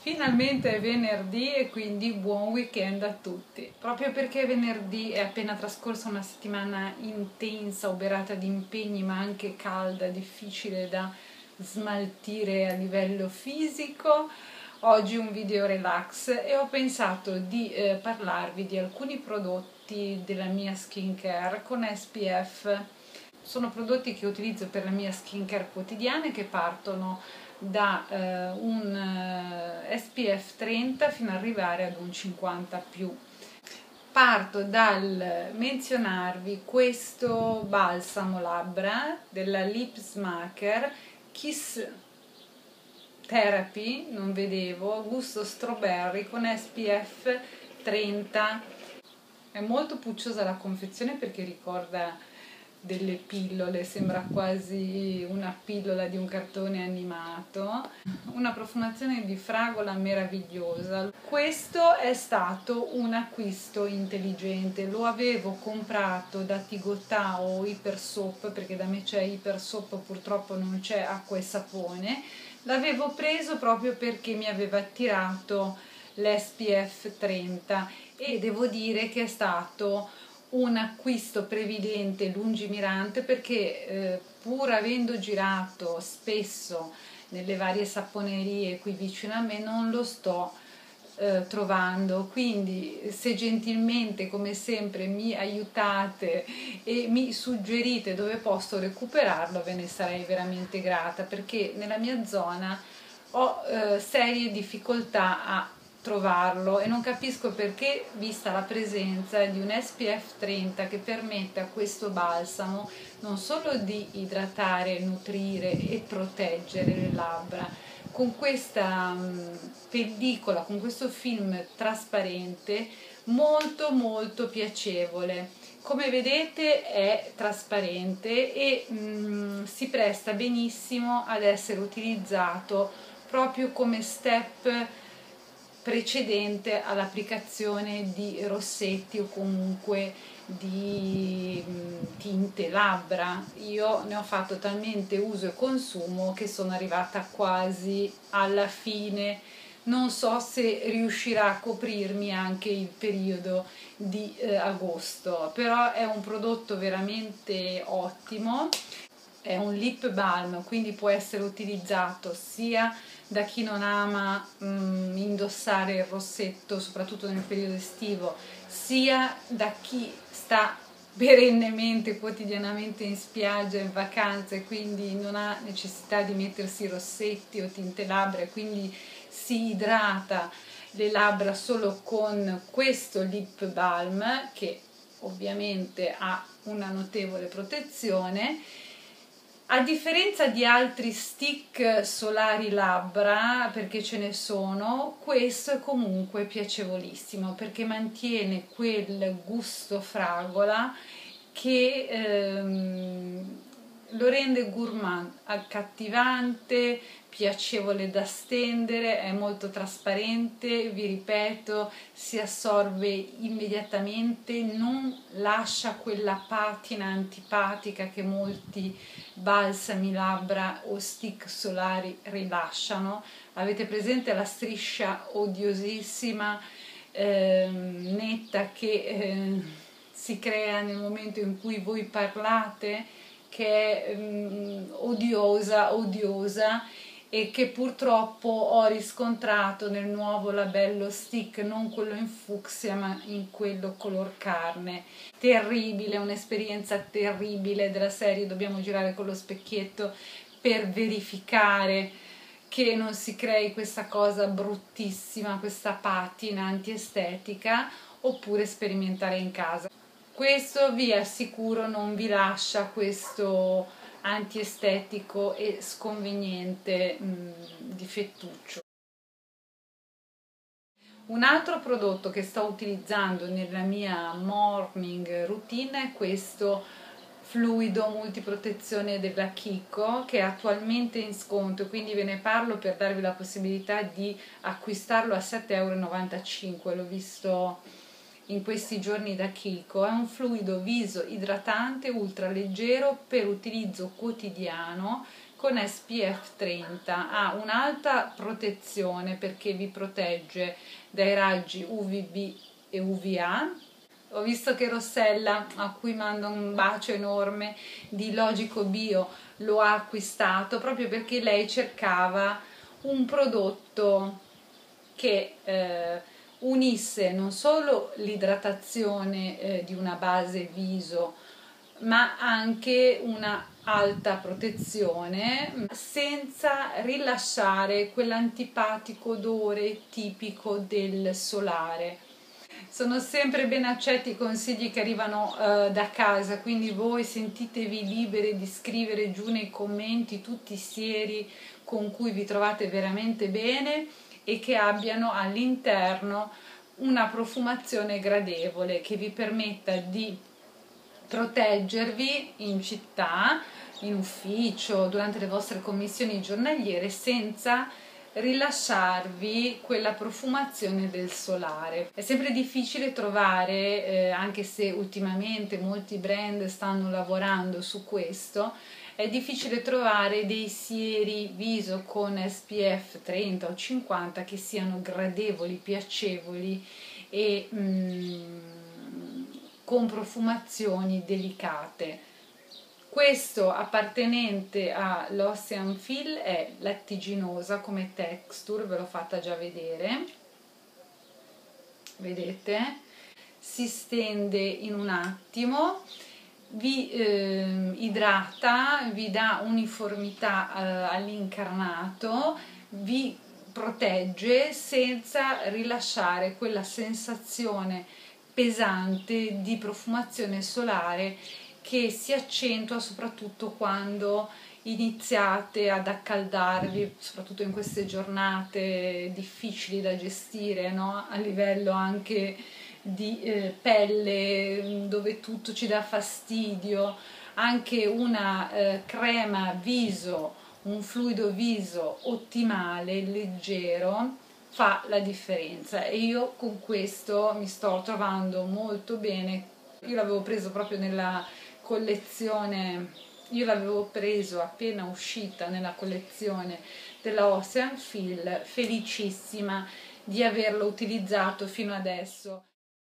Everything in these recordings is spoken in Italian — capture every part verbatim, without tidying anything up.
Finalmente è venerdì e quindi buon weekend a tutti. Proprio perché venerdì è appena trascorsa una settimana intensa, oberata di impegni ma anche calda, difficile da smaltire a livello fisico, oggi un video relax e ho pensato di eh, parlarvi di alcuni prodotti della mia skincare con S P F. Sono prodotti che utilizzo per la mia skincare quotidiana e che partono da eh, un eh, S P F trenta fino ad arrivare ad un cinquanta più. Parto dal menzionarvi questo balsamo labbra della Lips Maker Kiss Therapy, non vedevo, gusto strawberry con S P F trenta. È molto pucciosa la confezione perché ricorda delle pillole, sembra quasi una pillola di un cartone animato, una profumazione di fragola meravigliosa. Questo è stato un acquisto intelligente, lo avevo comprato da Tigotà o Hyper Soap, perché da me c'è Hyper Soap, purtroppo non c'è acqua e sapone. L'avevo preso proprio perché mi aveva attirato l'S P F trenta e devo dire che è stato un acquisto previdente e lungimirante perché eh, pur avendo girato spesso nelle varie saponerie qui vicino a me non lo sto eh, trovando, quindi se gentilmente come sempre mi aiutate e mi suggerite dove posso recuperarlo ve ne sarei veramente grata, perché nella mia zona ho eh, serie difficoltà a trovarlo e non capisco perché, vista la presenza di un S P F trenta che permette a questo balsamo non solo di idratare, nutrire e proteggere le labbra con questa um, pellicola, con questo film trasparente molto molto piacevole. Come vedete è trasparente e um, si presta benissimo ad essere utilizzato proprio come step precedente all'applicazione di rossetti o comunque di tinte labbra. Io ne ho fatto talmente uso e consumo che sono arrivata quasi alla fine. Non so se riuscirà a coprirmi anche il periodo di eh, agosto, però è un prodotto veramente ottimo. È un lip balm, quindi può essere utilizzato sia da chi non ama mm, indossare il rossetto, soprattutto nel periodo estivo, sia da chi sta perennemente, quotidianamente in spiaggia, in vacanza e quindi non ha necessità di mettersi rossetti o tinte labbra e quindi si idrata le labbra solo con questo lip balm che ovviamente ha una notevole protezione. A differenza di altri stick solari labbra, perché ce ne sono, questo è comunque piacevolissimo perché mantiene quel gusto fragola che ehm, lo rende gourmand, accattivante, piacevole da stendere, è molto trasparente, vi ripeto, si assorbe immediatamente, non lascia quella patina antipatica che molti balsami labbra o stick solari rilasciano. Avete presente la striscia odiosissima eh, netta che eh, si crea nel momento in cui voi parlate, che è um, odiosa, odiosa e che purtroppo ho riscontrato nel nuovo labello stick, non quello in fucsia ma in quello color carne. Terribile, un'esperienza terribile della serie, dobbiamo girare con lo specchietto per verificare che non si crei questa cosa bruttissima, questa patina antiestetica, oppure sperimentare in casa. Questo vi assicuro non vi lascia questo antiestetico e sconveniente mh, difettuccio. Un altro prodotto che sto utilizzando nella mia morning routine è questo fluido multiprotezione della Kiko, che è attualmente in sconto, quindi ve ne parlo per darvi la possibilità di acquistarlo a sette e novantacinque euro. L'ho visto in questi giorni da Kiko. È un fluido viso idratante ultra leggero per utilizzo quotidiano con S P F trenta, ha un'alta protezione perché vi protegge dai raggi U V B e U V A. Ho visto che Rossella, a cui mando un bacio enorme, di Logico Bio, lo ha acquistato proprio perché lei cercava un prodotto che eh, unisse non solo l'idratazione eh, di una base viso, ma anche una alta protezione senza rilasciare quell'antipatico odore tipico del solare. Sono sempre ben accetti i consigli che arrivano uh, da casa, quindi voi sentitevi liberi di scrivere giù nei commenti tutti i sieri con cui vi trovate veramente bene e che abbiano all'interno una profumazione gradevole che vi permetta di proteggervi in città, in ufficio, durante le vostre commissioni giornaliere senza rilasciarvi quella profumazione del solare. È sempre difficile trovare, eh, anche se ultimamente molti brand stanno lavorando su questo, è difficile trovare dei sieri viso con S P F trenta o cinquanta che siano gradevoli, piacevoli e mm, con profumazioni delicate. Questo appartenente all'Ocean Fill è lattiginosa come texture, ve l'ho fatta già vedere, vedete? Si stende in un attimo, vi eh, idrata, vi dà uniformità eh, all'incarnato, vi protegge senza rilasciare quella sensazione pesante di profumazione solare che si accentua soprattutto quando iniziate ad accaldarvi, soprattutto in queste giornate difficili da gestire, no? A livello anche di eh, pelle, dove tutto ci dà fastidio. Anche una eh, crema viso, un fluido viso ottimale, leggero, fa la differenza e io con questo mi sto trovando molto bene. Io l'avevo preso proprio nella collezione, io l'avevo preso appena uscita nella collezione della Ocean Fill, felicissima di averlo utilizzato fino adesso.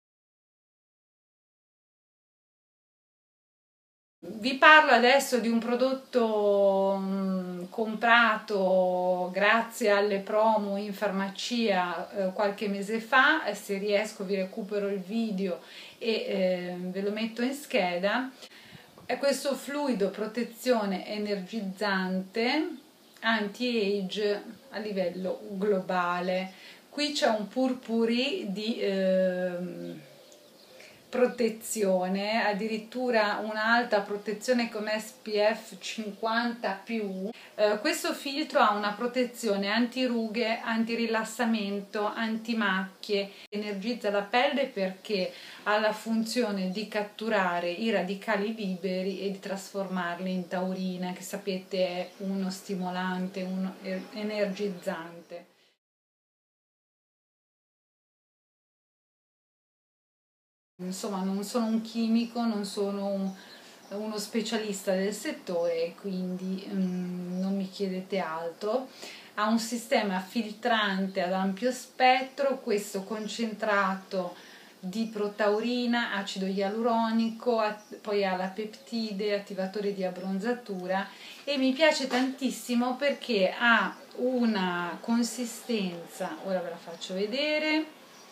Vi parlo adesso di un prodotto mh, comprato grazie alle promo in farmacia eh, qualche mese fa. Se riesco vi recupero il video e eh, ve lo metto in scheda. È questo fluido protezione energizzante anti-age a livello globale. Qui c'è un purpurì di eh, protezione, addirittura un'alta protezione con S P F cinquanta più. Eh, questo filtro ha una protezione antirughe, antirilassamento, antimacchie, energizza la pelle perché ha la funzione di catturare i radicali liberi e di trasformarli in taurina, che sapete è uno stimolante, uno energizzante. Insomma, non sono un chimico, non sono un, uno specialista del settore, quindi um, non mi chiedete altro. Ha un sistema filtrante ad ampio spettro, questo concentrato di protaurina, acido ialuronico, poi ha la peptide, attivatore di abbronzatura e mi piace tantissimo perché ha una consistenza, ora ve la faccio vedere,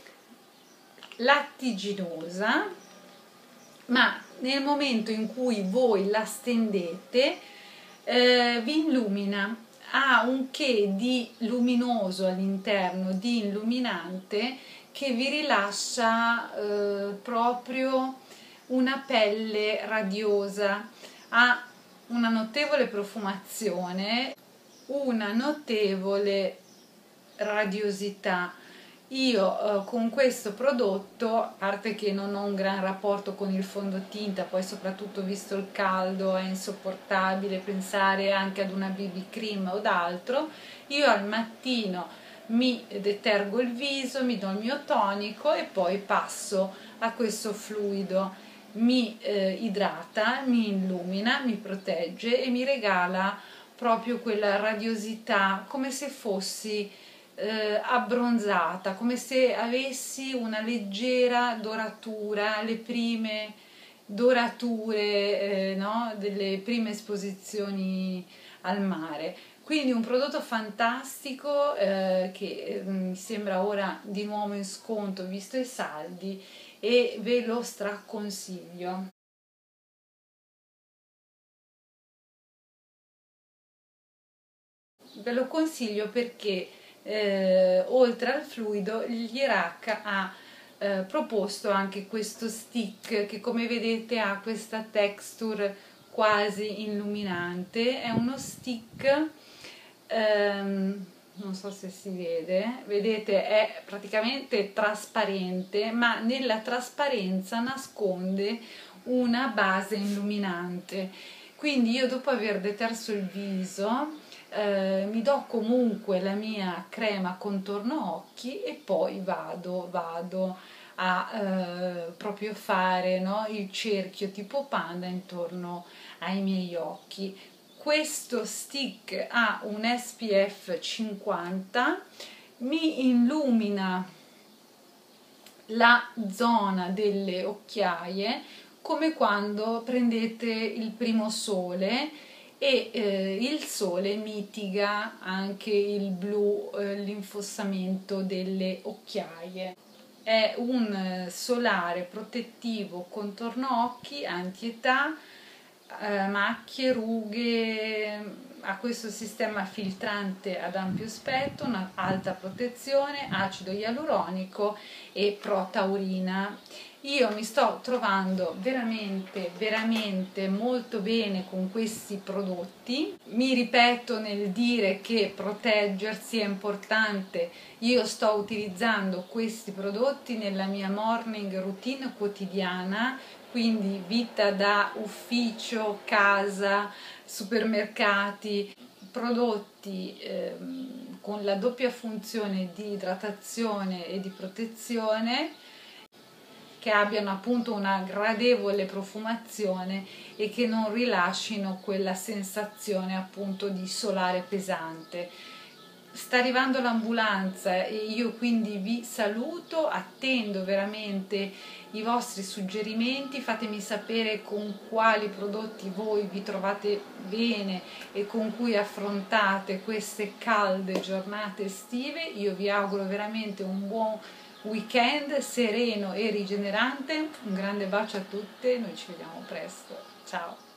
lattiginosa, ma nel momento in cui voi la stendete eh, vi illumina, ha un che di luminoso all'interno, di illuminante, che vi rilascia eh, proprio una pelle radiosa, ha una notevole profumazione, una notevole radiosità. Io eh, con questo prodotto, a parte che non ho un gran rapporto con il fondotinta, poi soprattutto visto il caldo è insopportabile pensare anche ad una B B cream o d'altro, io al mattino mi detergo il viso, mi do il mio tonico e poi passo a questo fluido, mi eh, idrata, mi illumina, mi protegge e mi regala proprio quella radiosità, come se fossi eh, abbronzata, come se avessi una leggera doratura, le prime dorature eh, no? delle prime esposizioni al mare. Quindi un prodotto fantastico eh, che mi sembra ora di nuovo in sconto visto i saldi, e ve lo straconsiglio. Ve lo consiglio perché eh, oltre al fluido l'Iraq ha eh, proposto anche questo stick che, come vedete, ha questa texture quasi illuminante. È uno stick, ehm, non so se si vede, vedete, è praticamente trasparente, ma nella trasparenza nasconde una base illuminante. Quindi io, dopo aver deterso il viso, eh, mi do comunque la mia crema contorno occhi e poi vado, vado a eh, proprio fare, no, il cerchio tipo panda intorno ai miei occhi. Questo stick ha un S P F cinquanta, mi illumina la zona delle occhiaie come quando prendete il primo sole, e eh, il sole mitiga anche il blu, eh, l'infossamento delle occhiaie. È un solare protettivo contorno occhi, anti-età, eh, macchie, rughe, ha questo sistema filtrante ad ampio spettro, una alta protezione, acido ialuronico e protaurina. Io mi sto trovando veramente, veramente molto bene con questi prodotti. Mi ripeto nel dire che proteggersi è importante. Io sto utilizzando questi prodotti nella mia morning routine quotidiana, quindi vita da ufficio, casa, supermercati, prodotti ehm, con la doppia funzione di idratazione e di protezione, che abbiano appunto una gradevole profumazione e che non rilascino quella sensazione appunto di solare pesante. Sta arrivando l'ambulanza e io quindi vi saluto, attendo veramente i vostri suggerimenti, fatemi sapere con quali prodotti voi vi trovate bene e con cui affrontate queste calde giornate estive. Io vi auguro veramente un buon weekend sereno e rigenerante. Un grande bacio a tutte, noi ci vediamo presto, ciao!